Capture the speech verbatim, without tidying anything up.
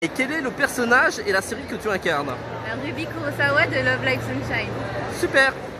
Et quel est le personnage et la série que tu incarnes? Ruby Kurosawa de Love Live Sunshine. Super!